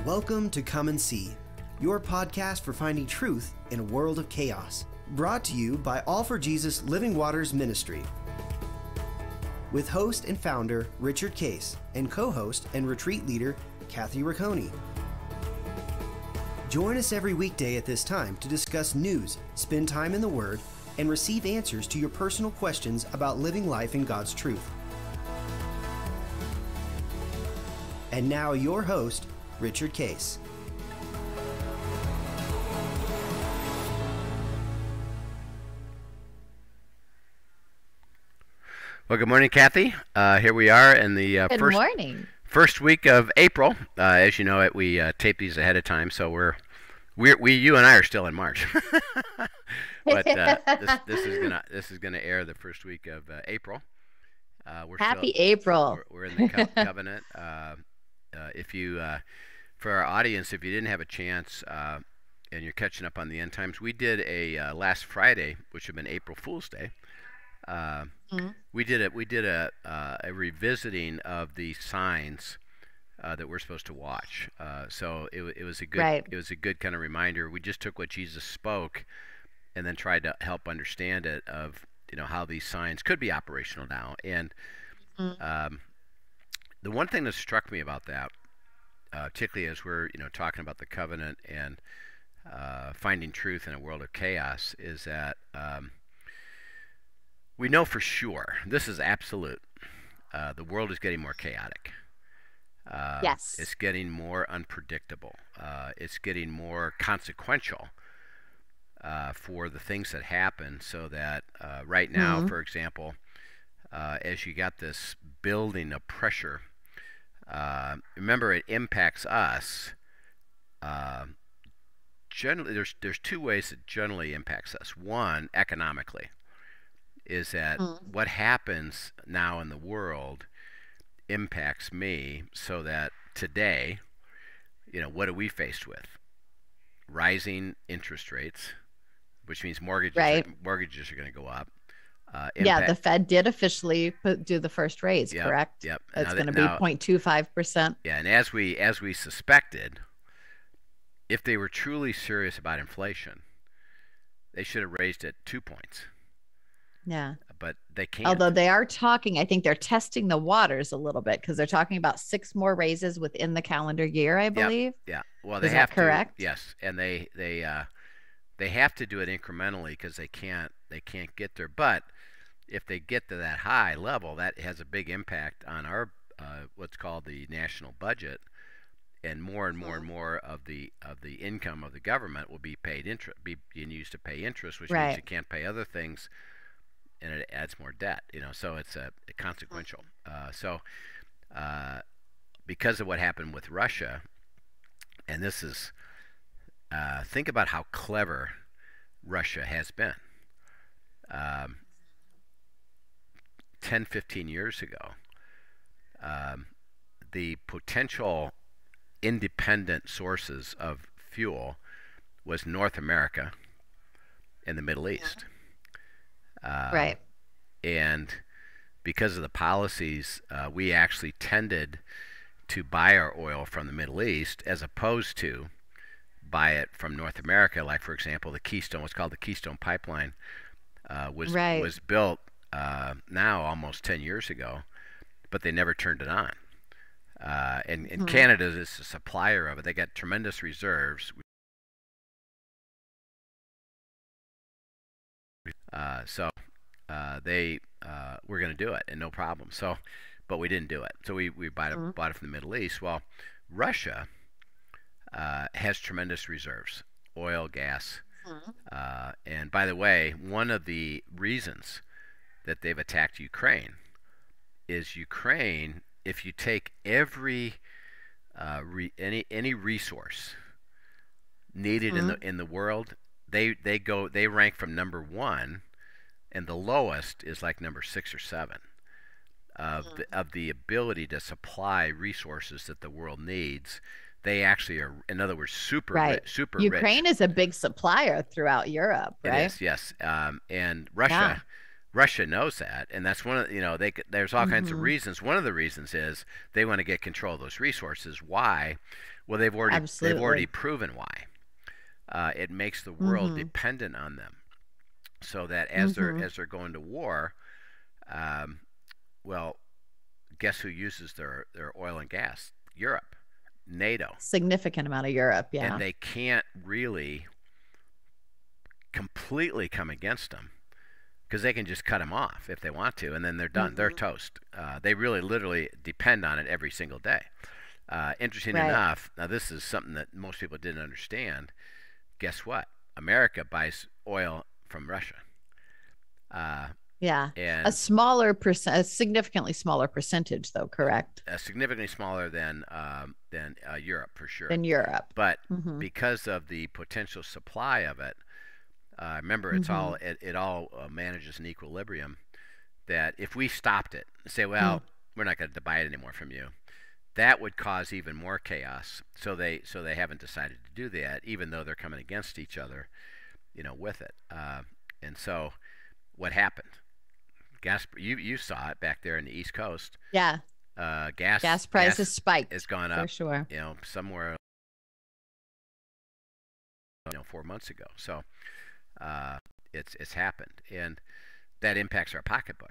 Welcome to Come and See, your podcast for finding truth in a world of chaos. Brought to you by All for Jesus Living Waters Ministry. With host and founder Richard Case and co-host and retreat leader Kathy Riccone. Join us every weekday at this time to discuss news, spend time in the Word, and receive answers to your personal questions about living life in God's truth. And now your host, Richard Case. Well, good morning, Kathy. Here we are in the first week of April. As you know, we tape these ahead of time, so you and I are still in March. But this is gonna air the first week of April. Happy April. We're in the covenant. If you, for our audience, if you didn't have a chance and you're catching up on the end times, we did a last Friday, which would have been April Fool's Day. We did a revisiting of the signs that we're supposed to watch. So it was a good kind of reminder. We just took what Jesus spoke and then tried to help understand it of how these signs could be operational now. And the one thing that struck me about that, particularly as we're talking about the covenant and finding truth in a world of chaos, is that we know for sure, this is absolute, the world is getting more chaotic. Yes. It's getting more unpredictable. It's getting more consequential for the things that happen, so that right now, for example, as you got this building of pressure, remember it impacts us. Generally, there's two ways it generally impacts us. One, economically, is that what happens now in the world impacts me, so that today, what are we faced with? Rising interest rates, which means mortgages are going to go up. The Fed did officially do the first raise, correct? Yep. It's going to be 0.25%. Yeah, and as we suspected, if they were truly serious about inflation, they should have raised it 2 points. Yeah. But they can't. Although they are talking, I think they're testing the waters a little bit, because they're talking about 6 more raises within the calendar year, I believe. Yeah. Well, they have correct? Yes, and they have to do it incrementally, because they can't get there. But if they get to that high level, that has a big impact on our what's called the national budget, and more and more of the income of the government will be being used to pay interest, which means you can't pay other things, and it adds more debt. So it's a consequential. Because of what happened with Russia, and this is think about how clever Russia has been. 10, 15 years ago, the potential independent sources of fuel was North America and the Middle East. And because of the policies, we actually tended to buy our oil from the Middle East as opposed to buy it from North America. Like, for example, what's called the Keystone Pipeline was built now almost 10 years ago, but they never turned it on. And Canada is a supplier of it. They got tremendous reserves. So they were going to do it, and no problem. So, but we didn't do it. So we bought it from the Middle East. Well, Russia has tremendous reserves, oil, gas. And by the way, one of the reasons that they've attacked Ukraine is Ukraine, if you take every any resource needed in the world, they rank from number 1, and the lowest is like number 6 or 7 of the ability to supply resources that the world needs. They actually are, in other words, super rich. Ukraine is a big supplier throughout Europe, right? It is, yes. And Russia Russia knows that, and that's one of there's all kinds of Mm-hmm. reasons. One of the reasons is they want to get control of those resources. Why? Well, they've already Absolutely. proven why. It makes the world Mm-hmm. dependent on them, so that Mm-hmm. as they're going to war, um, well, guess who uses their oil and gas? Europe, NATO, Significant amount of Europe. and Yeah. they can't really completely come against them because they can just cut them off if they want to, and then they're done. They're Mm-hmm. toast. They really, literally depend on it every single day. Interesting Right. enough, now this is something that most people didn't understand. Guess what? America buys oil from Russia, uh, Yeah. A and smaller percent, a significantly smaller percentage, though, correct? significantly smaller than Europe for sure. Than Europe. But Mm-hmm. because of the potential supply of it, remember Mm-hmm. it all manages an equilibrium. That if we stopped it and say, Mm. well, we're not going to buy it anymore from you, that would cause even more chaos. So they haven't decided to do that, even though they're coming against each other, with it. And so what happened? Gas. You saw it back there in the East Coast. Yeah. Gas prices Gas has spiked gone for up. sure. Somewhere 4 months ago. So it's happened, and that impacts our pocketbook.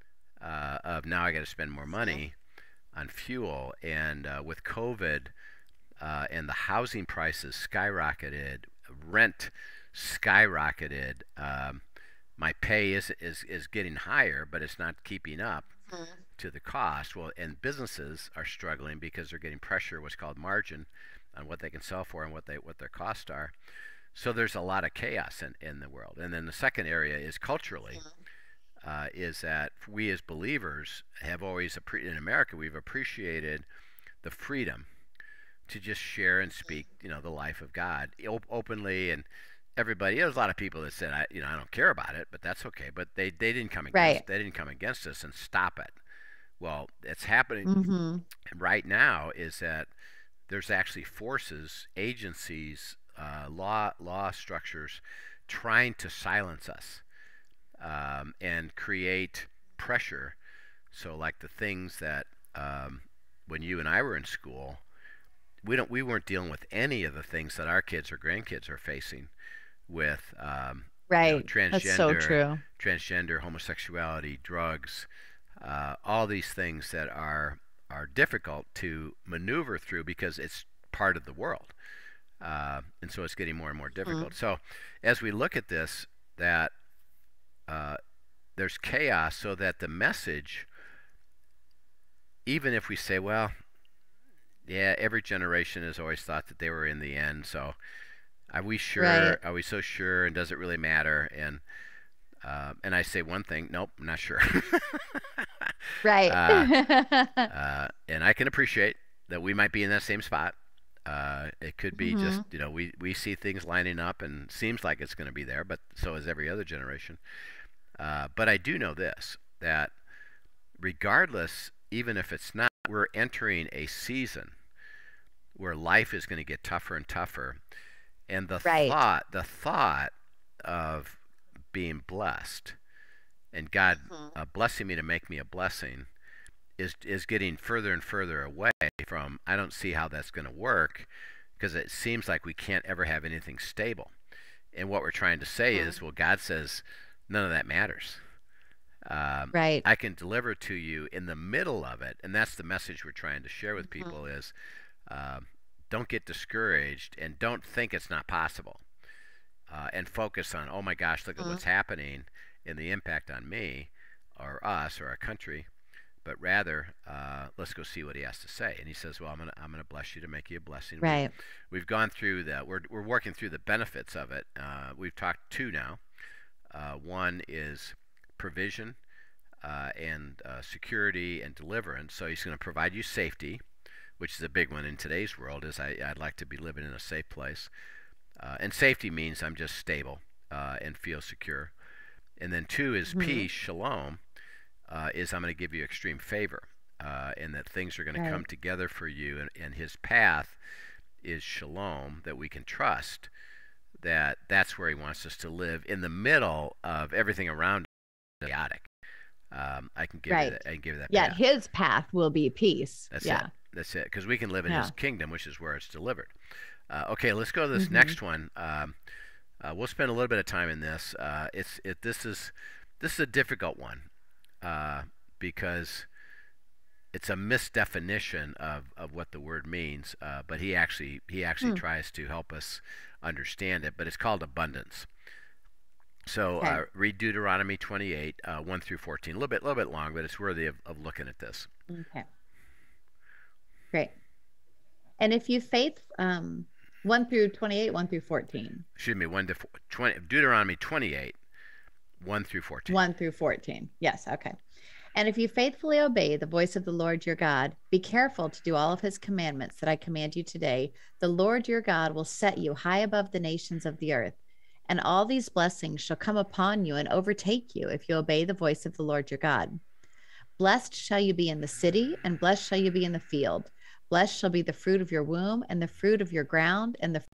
Of now I got to spend more money on fuel, and with COVID and the housing prices skyrocketed, rent skyrocketed. My pay is getting higher, but it's not keeping up Mhm. to the cost. Well, and businesses are struggling because they're getting pressure, what's called margin, on what they can sell for and what their costs are. So there's a lot of chaos in the world. And then the second area is culturally, is that we as believers have always, in America, we've appreciated the freedom to just share and speak, the life of God openly. And everybody, there's a lot of people that said, I don't care about it, but that's okay. But they didn't come Right. against us and stop it. Well, it's happening Mm-hmm. right now. Is that there's actually forces, agencies, law structures trying to silence us, and create pressure. So, like the things that when you and I were in school, we weren't dealing with any of the things that our kids or grandkids are facing with, Right. That's so transgender, true. homosexuality, drugs, all these things that are difficult to maneuver through because it's part of the world, and so it's getting more and more Mhm. difficult. So, as we look at this, that uh, there's chaos, so that the message, even if we say, well, yeah, every generation has always thought that they were in the end, so are we Right. sure? Are we so sure? And does it really matter? And I say one thing, nope, I'm not sure. Right. uh, and I can appreciate that we might be in that same spot. It could be just, Hmm. we see things lining up and seems like it's going to be there, but so is every other generation. But I do know this, that regardless, even if it's not, we're entering a season where life is going to get tougher and tougher. And Right. the thought of being blessed and God Mhm. blessing me to make me a blessing is getting further and further away from. I don't see how that's going to work because it seems like we can't ever have anything stable. And what we're trying to say Mhm. is, well, God says none of that matters. Right. I can deliver to you in the middle of it, and that's the message we're trying to share with Mhm. people is, uh, don't get discouraged and don't think it's not possible, and focus on, oh my gosh, look at Mhm. what's happening and the impact on me or us or our country, but rather, let's go see what he has to say. And he says, well, I'm gonna bless you to make you a blessing. Right. We've gone through that. We're working through the benefits of it. We've talked two now. One is provision, and security and deliverance. So he's going to provide you safety, which is a big one in today's world. Is I'd like to be living in a safe place, and safety means I'm just stable, and feel secure. And then two is Hmm. peace, shalom, is I'm going to give you extreme favor, and that things are going to come Right. together for you. And his path is shalom, that we can trust that that's where he wants us to live in the middle of everything around chaotic. I can give you Right. that. I can give you that Yeah, path. his path will be peace. That's Yeah. it. That's it. Because we can live in Yeah. His kingdom, which is where it's delivered. Okay, let's go to this Mm-hmm. next one. We'll spend a little bit of time in this. This is a difficult one because it's a misdefinition of what the word means. But he actually tries to help us understand it. But it's called abundance. So Okay. read Deuteronomy 28, 1 through 14. A little bit long, but it's worthy of looking at this. Okay. Great. And if you 1 through 28, 1 through 14. Excuse me, 1 to 20, Deuteronomy 28, 1 through 14. 1 through 14. Yes. Okay. And if you faithfully obey the voice of the Lord your God, be careful to do all of his commandments that I command you today, the Lord your God will set you high above the nations of the earth. And all these blessings shall come upon you and overtake you if you obey the voice of the Lord your God. Blessed shall you be in the city, and blessed shall you be in the field. Blessed shall be the fruit of your womb, and the fruit of your ground, and the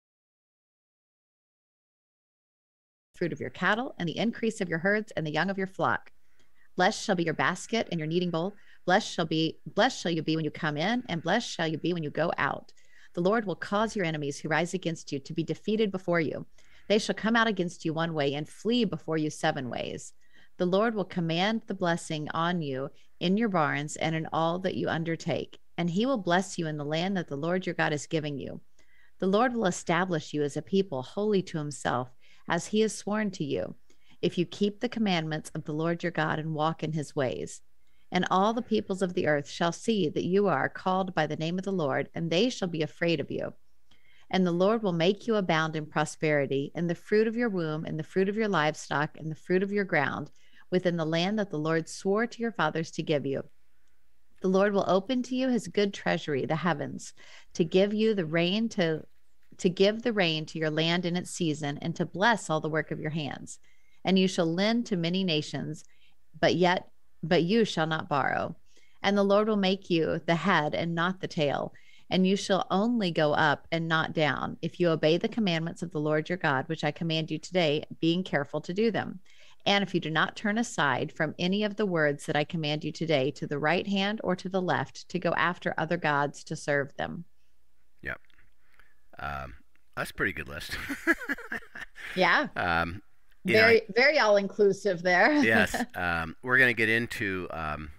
fruit of your cattle, and the increase of your herds, and the young of your flock. Blessed shall be your basket and your kneading bowl. Blessed shall you be when you come in, and blessed shall you be when you go out. The Lord will cause your enemies who rise against you to be defeated before you. They shall come out against you one way and flee before you 7 ways. The Lord will command the blessing on you in your barns and in all that you undertake, and he will bless you in the land that the Lord your God is giving you. The Lord will establish you as a people holy to himself, as he has sworn to you, if you keep the commandments of the Lord your God and walk in his ways. And all the peoples of the earth shall see that you are called by the name of the Lord, and they shall be afraid of you. And the Lord will make you abound in prosperity, in the fruit of your womb, in the fruit of your livestock, and the fruit of your ground, within the land that the Lord swore to your fathers to give you. The Lord will open to you his good treasury, the heavens, to give you the rain to give the rain to your land in its season, and to bless all the work of your hands. And you shall lend to many nations, but you shall not borrow. And the Lord will make you the head and not the tail, and you shall only go up and not down, if you obey the commandments of the Lord your God, which I command you today, being careful to do them. And if you do not turn aside from any of the words that I command you today, to the right hand or to the left, to go after other gods to serve them. Yep. That's a pretty good list. Yeah. You know, Very all inclusive there. yes. We're going to get into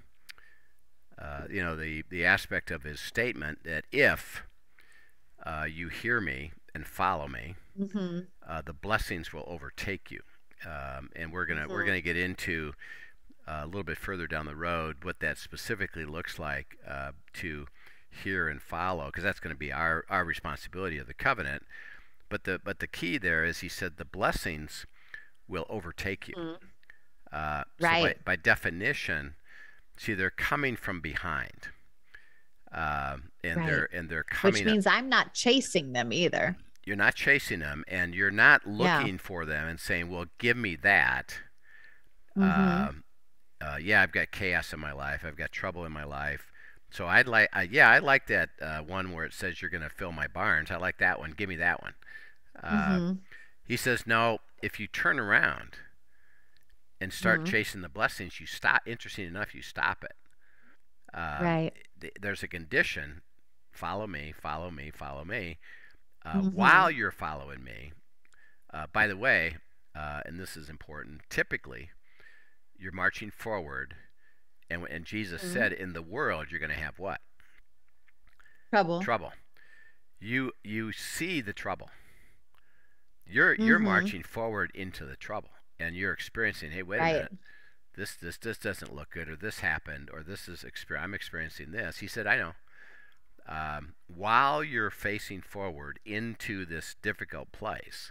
the aspect of his statement that if you hear me and follow me, Mm-hmm. the blessings will overtake you. And we're gonna get into a little bit further down the road what that specifically looks like to hear and follow, because that's going to be our responsibility of the covenant. But the key there is, he said, the blessings will overtake you. So Right. by definition, see, they're coming from behind, and Right. they're Which coming. means I'm not chasing them either. You're not chasing them, and you're not Yeah. looking for them and saying, "Well, give me that." Mm-hmm. Yeah, I've got chaos in my life. I've got trouble in my life. So I like that one where it says you're going to fill my barns. I like that one. Give me that one. Mm-hmm. He says, no, if you turn around and start Mm-hmm. chasing the blessings, you stop. Interesting enough, you stop it. Right. There's a condition: follow me, follow me, follow me. Mm-hmm. While you're following me, by the way, and this is important, typically you're marching forward, and Jesus Mm-hmm. said, in the world you're going to have what? Trouble. Trouble. You see the trouble. You're Mm-hmm. marching forward into the trouble, and you're experiencing, hey, wait a Right. minute, this doesn't look good, or this happened, or I'm experiencing this. He said, I know. While you're facing forward into this difficult place,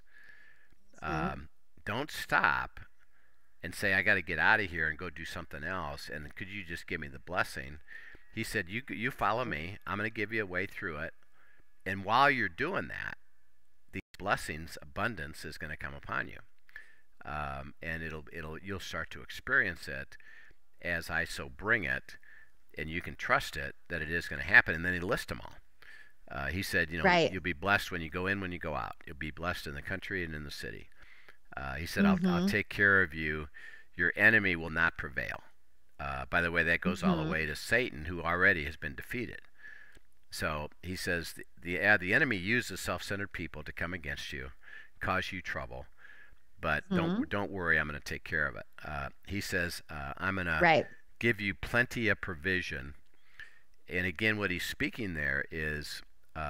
don't stop and say, I got to get out of here and go do something else, and could you just give me the blessing? He said, you follow me. I'm going to give you a way through it. And while you're doing that, these blessings, abundance is going to come upon you. And you'll start to experience it as I so bring it, and you can trust it that it is going to happen. And then he lists them all. He said, Right. you'll be blessed when you go in, when you go out. You'll be blessed in the country and in the city. He said, Mm-hmm. I'll take care of you. your enemy will not prevail. By the way, that goes all the way to Satan, who already has been defeated. So he says the enemy uses self-centered people to come against you, cause you trouble, but don't worry, I'm going to take care of it. He says I'm going to give you plenty of provision. And again, what he's speaking there is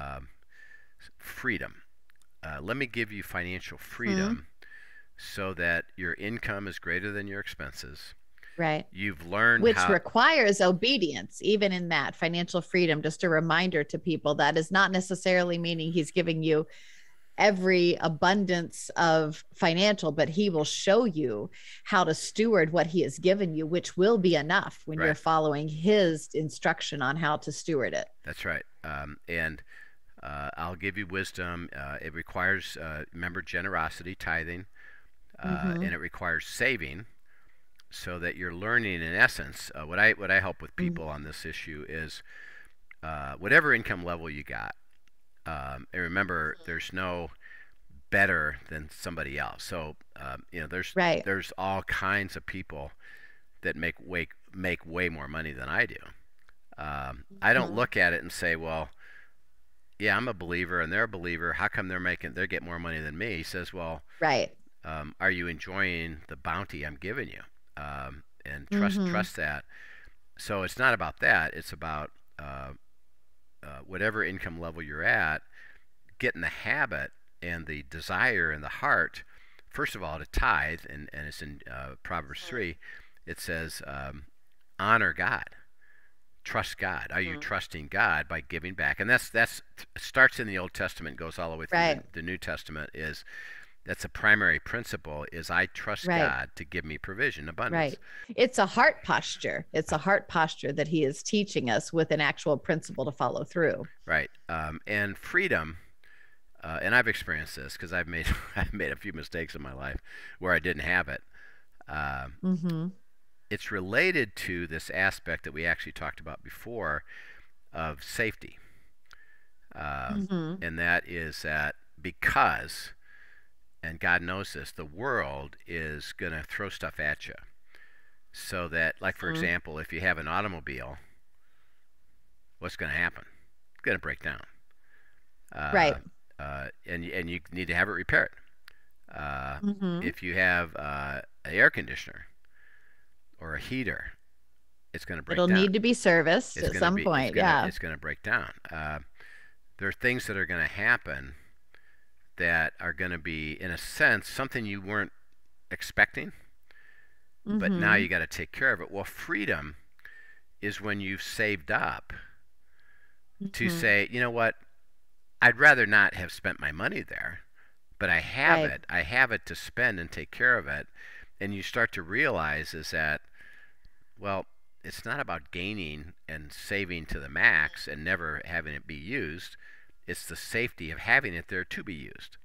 freedom. Let me give you financial freedom so that your income is greater than your expenses. Right. You've learned which requires obedience, even in that financial freedom. Just a reminder to people, that is not necessarily meaning he's giving you every abundance of financial, but he will show you how to steward what he has given you, which will be enough when you're following his instruction on how to steward it. That's right. And I'll give you wisdom. It requires, remember, generosity, tithing, and it requires saving, so that you're learning, in essence. What I help with people on this issue is whatever income level you got. And remember, there's no better than somebody else. So there's all kinds of people that make way more money than I do. I don't look at it and say, well, yeah, I'm a believer and they're a believer. How come they get more money than me? He says, well, are you enjoying the bounty I'm giving you? And trust that. So it's not about that. It's about whatever income level you're at, get in the habit and the desire in the heart, first of all, to tithe, and it's in Proverbs 3. It says, honor God, trust God. Are you trusting God by giving back? And that's starts in the Old Testament, goes all the way through the New Testament. That's a primary principle, is I trust God to give me provision, abundance. It's a heart posture. It's a heart posture that he is teaching us with an actual principle to follow through. Right. And freedom, and I've experienced this because I've made a few mistakes in my life where I didn't have it. It's related to this aspect that we actually talked about before of safety. And that is that because, and God knows this, the world is going to throw stuff at you. So that, like, for example, if you have an automobile, what's going to happen? It's going to break down. And you need to have it repaired. If you have an air conditioner or a heater, it's going to break down. It'll need to be serviced at some point. It's going to break down. There are things that are going to happen that are going to be, in a sense, something you weren't expecting, but now you got to take care of it. Well, freedom is when you've saved up to say, you know what, I'd rather not have spent my money there, but I have it. I have it to spend and take care of it. And you start to realize is that, well, it's not about gaining and saving to the max and never having it be used. It's the safety of having it there to be used.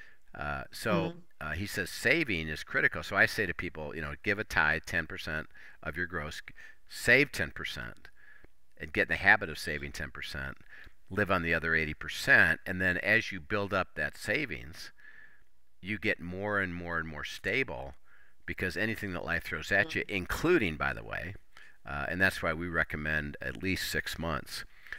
He says saving is critical. So I say to people, give a tithe 10% of your gross, save 10%, and get in the habit of saving 10%, live on the other 80%, and then as you build up that savings, you get more and more and more stable, because anything that life throws at you, including, by the way, and that's why we recommend at least 6 months,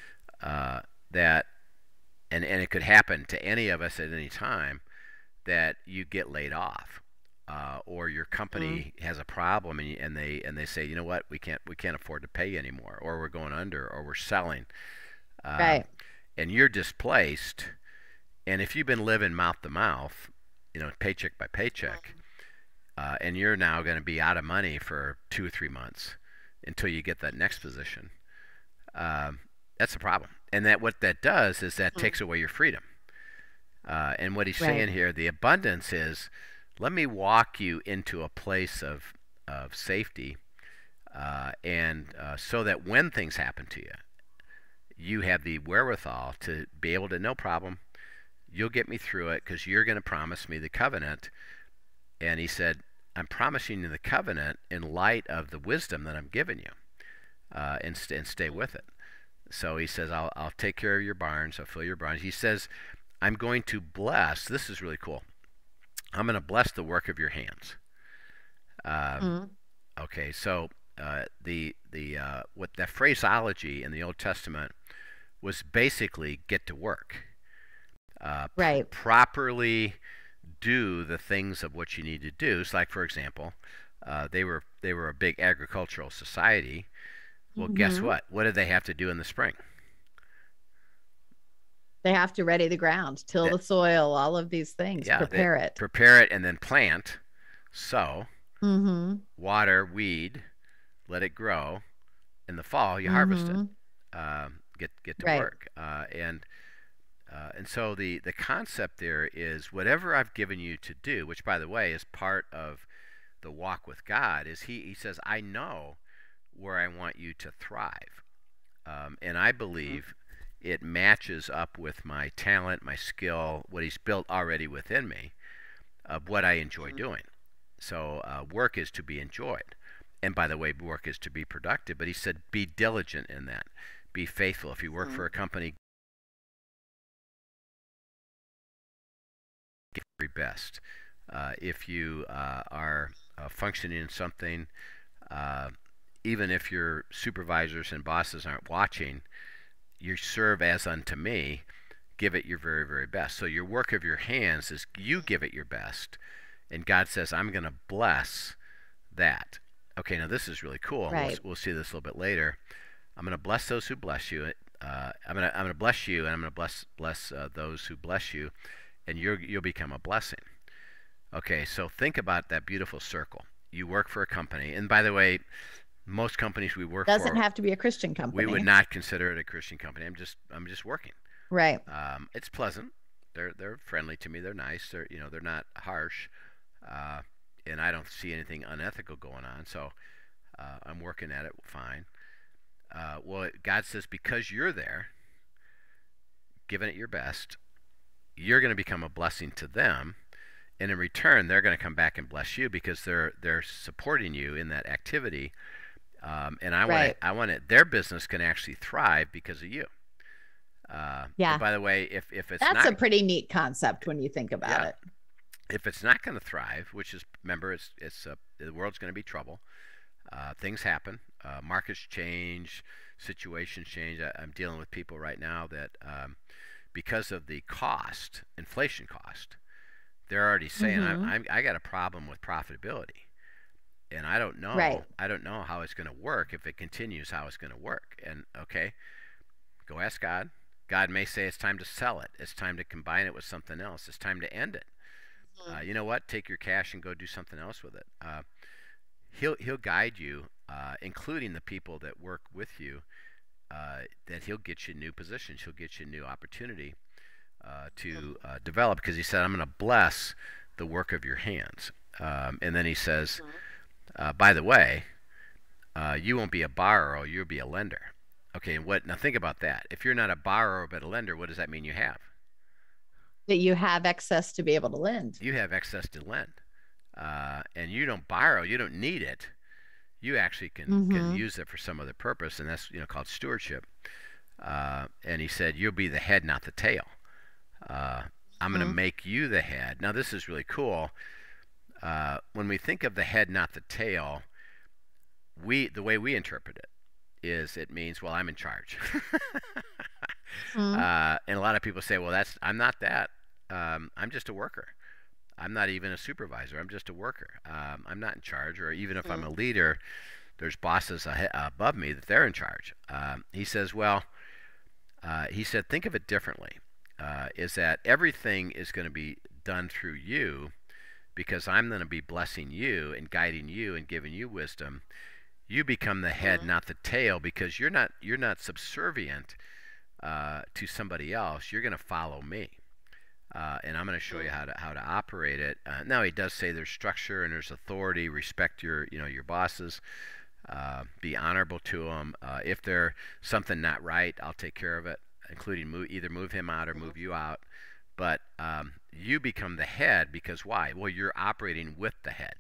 and it could happen to any of us at any time, that you get laid off, or your company has a problem, and they say, you know what, we can't afford to pay you anymore, or we're going under, or we're selling, and you're displaced. And if you've been living mouth to mouth, paycheck by paycheck, and you're now going to be out of money for 2 or 3 months until you get that next position, that's a problem. And what that does is that takes away your freedom. And what he's saying here, the abundance is, let me walk you into a place of safety, and so that when things happen to you, you have the wherewithal to be able to, no problem, you'll get me through it because you're going to promise me the covenant. And he said, I'm promising you the covenant in light of the wisdom that I'm giving you, and stay with it. So he says, I'll take care of your barns, I'll fill your barns. He says, I'm going to bless, this is really cool, I'm going to bless the work of your hands. Um, Mhm. okay, so what that phraseology in the Old Testament was basically get to work, Right. properly do the things of what you need to do. It's like, for example, they were a big agricultural society. Well, guess Hmm. what? What did they have to do in the spring? They have to ready the ground, till That the soil, all of these things, Yeah, they prepare it. prepare it and then plant, sow, Hmm. water, weed, let it grow. In the fall, you harvest it. Hmm. Get to Right. work, and so the concept there is whatever I've given you to do, which by the way is part of the walk with God, is he says I know where I want you to thrive, and I Mhm. believe it matches up with my talent, my skill, what He's built already within me of what I enjoy Mhm. doing. So work is to be enjoyed. And by the way, work is to be productive. But he said, be diligent in that. Be faithful. If you work for Mhm. a company, give your very best. If you are functioning in something, uh, even if your supervisors and bosses aren't watching, you serve as unto me. Give it your very, very best. So your work of your hands is you give it your best. And God says, I'm going to bless that. Okay, now this is really cool, and Right. we'll see this a little bit later. I'm going to bless those who bless you. I'm going to bless you, and I'm going to bless those who bless you, and you'll become a blessing. Okay, so think about that beautiful circle. You work for a company, and by the way, most companies we work Doesn't for, have to be a Christian we would company. not consider it a Christian company. I'm just working. Right. It's pleasant. They're friendly to me. They're nice. They're not harsh, uh, and I don't see anything unethical going on. So I'm working at it fine. Well, God says because you're there, giving it your best, you're going to become a blessing to them, and in return, they're going to come back and bless you because they're supporting you in that activity. And Right. I want it. Their business can actually thrive because of you. And Yeah. by the way, if it's That's not, a pretty neat concept when you think about yeah, it. if it's not going to thrive, which is remember, it's the world's going to be trouble. Things happen. Markets change. Situations change. I'm dealing with people right now that because of the cost, inflation cost, they're already saying Hmm. I got a problem with profitability, and Right. I don't know how it's going to work if it continues how it's going to work. And okay, go ask God. God may say it's time to sell it. It's time to combine it with something else. It's time to end it. Mhm. You know what? Take your cash and go do something else with it. He'll guide you, including the people that work with you. That he'll get you new positions. He'll get you new opportunity to develop because he said, I'm going to bless the work of your hands. And then he says, Mhm. by the way, you won't be a borrower, you'll be a lender. Okay, and what? Now think about that. If you're not a borrower but a lender, what does that mean you have? That you have access to be able to lend. You have access to lend, and you don't borrow. You don't need it. You actually can Hmm. use it for some other purpose, and that's called stewardship. And he said, you'll be the head, not the tail. Uh, I'm going to Hmm. make you the head. Now this is really cool. When we think of the head, not the tail, the way we interpret it is it means, well, I'm in charge. Hmm. And a lot of people say, well, I'm not that. I'm just a worker. I'm not even a supervisor. I'm just a worker. I'm not in charge. Or even if I'm a leader, there's bosses above me that they're in charge. He says, well, he said, think of it differently. Is that everything is going to be done through you because I'm going to be blessing you and guiding you and giving you wisdom. You become the head, Hmm. not the tail, because you're not subservient to somebody else. You're going to follow me, and I'm going to show you how to operate it. Now he does say there's structure and there's authority. Respect your bosses. Be honorable to them. If there's something not right, I'll take care of it, including either move him out or move you out. But you become the head because why? Well, you're operating with the head.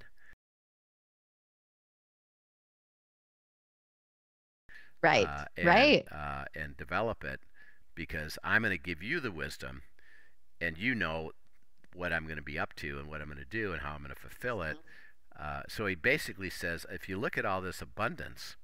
Right. Right. And develop it because I'm going to give you the wisdom, and you know what I'm going to be up to and what I'm going to do and how I'm going to fulfill it. So he basically says, if you look at all this abundance,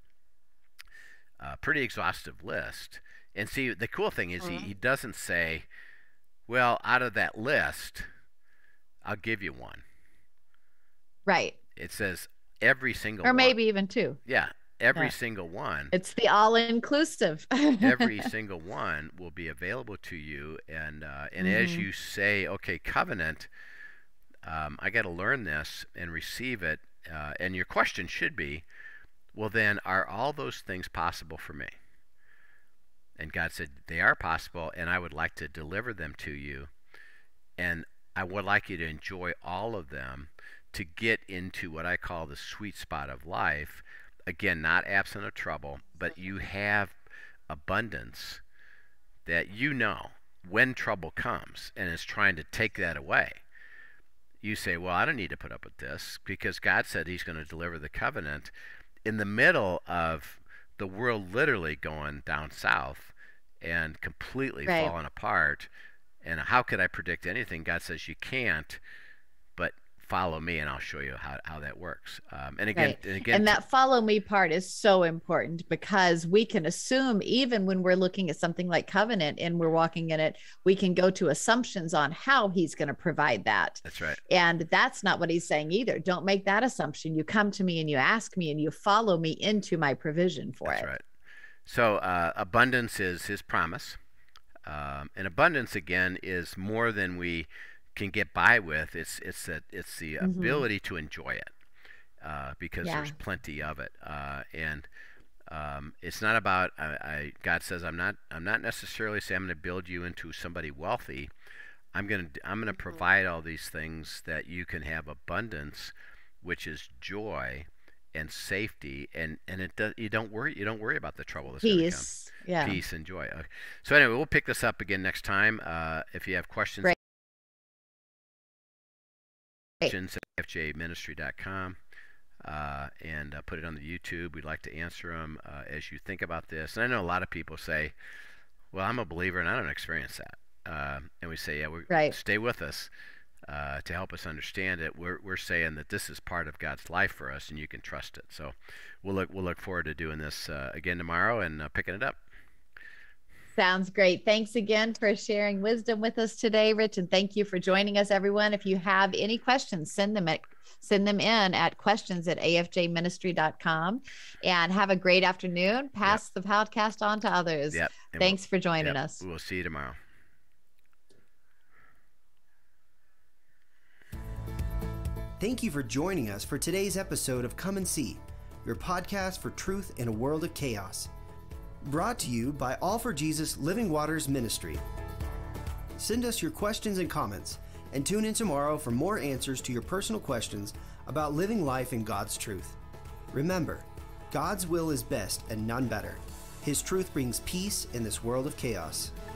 pretty exhaustive list. And see, the cool thing is he doesn't say, well, out of that list, I'll give you one. Right. It says every single or one. maybe even two. Yeah, every single one. It's the all-inclusive. Every single one will be available to you. And as you say, okay, covenant, I got to learn this and receive it. And your question should be, well, then, are all those things possible for me? And God said, they are possible, and I would like to deliver them to you. And I would like you to enjoy all of them to get into what I call the sweet spot of life. Again, not absent of trouble, but you have abundance that you know when trouble comes and is trying to take that away. You say, well, I don't need to put up with this because God said he's going to deliver the covenant in the middle of the world literally going down south and completely falling apart. And how could I predict anything? God says you can't, but follow me and I'll show you how that works. And that follow me part is so important because we can assume, even when we're looking at something like covenant and we're walking in it, we can go to assumptions on how he's going to provide that. That's right. And that's not what he's saying either. Don't make that assumption. You come to me and you ask me and you follow me into my provision for it. That's right. So abundance is his promise. And abundance, again, is more than we can get by with. It's the ability to enjoy it because there's plenty of it. And it's not about God says I'm not necessarily saying I'm going to build you into somebody wealthy. I'm going to provide all these things that you can have abundance, which is joy and safety, and you don't worry about the trouble that's going to come. Peace and joy. Okay. So anyway, we'll pick this up again next time. If you have questions, questions at afjministry.com, and put it on the YouTube. We'd like to answer them as you think about this. And I know a lot of people say, "Well, I'm a believer and I don't experience that," and we say, "Yeah, stay with us." To help us understand it, we're saying that this is part of God's life for us, and you can trust it. So we'll look forward to doing this again tomorrow and picking it up. Sounds great. Thanks again for sharing wisdom with us today, Rich, and thank you for joining us, everyone. If you have any questions, send them in at questions@afjministry.com, and have a great afternoon. Pass the podcast on to others. Thanks for joining us. We'll see you tomorrow. Thank you for joining us for today's episode of Come and See, your podcast for truth in a world of chaos. Brought to you by All for Jesus Living Waters Ministry. Send us your questions and comments, and tune in tomorrow for more answers to your personal questions about living life in God's truth. Remember, God's will is best and none better. His truth brings peace in this world of chaos.